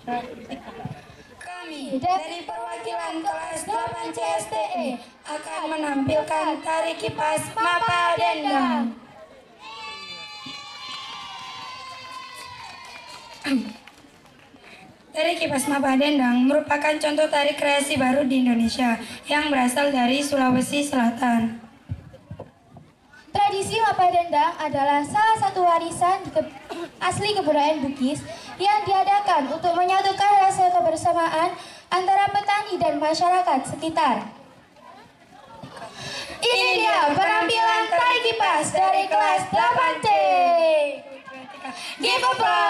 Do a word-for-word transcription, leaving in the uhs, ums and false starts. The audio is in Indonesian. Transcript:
Kami dari perwakilan kelas delapan C S T E akan menampilkan tari kipas Mapa Dendang. Tari kipas Mapa Dendang merupakan contoh tari kreasi baru di Indonesia yang berasal dari Sulawesi Selatan. Tradisi Mapa Dendang adalah salah satu warisan ke asli kebudayaan Bugis yang diadakan untuk menyatukan rasa kebersamaan antara petani dan masyarakat sekitar. Ini dia penampilan tari kipas dari kelas delapan C. Give applause.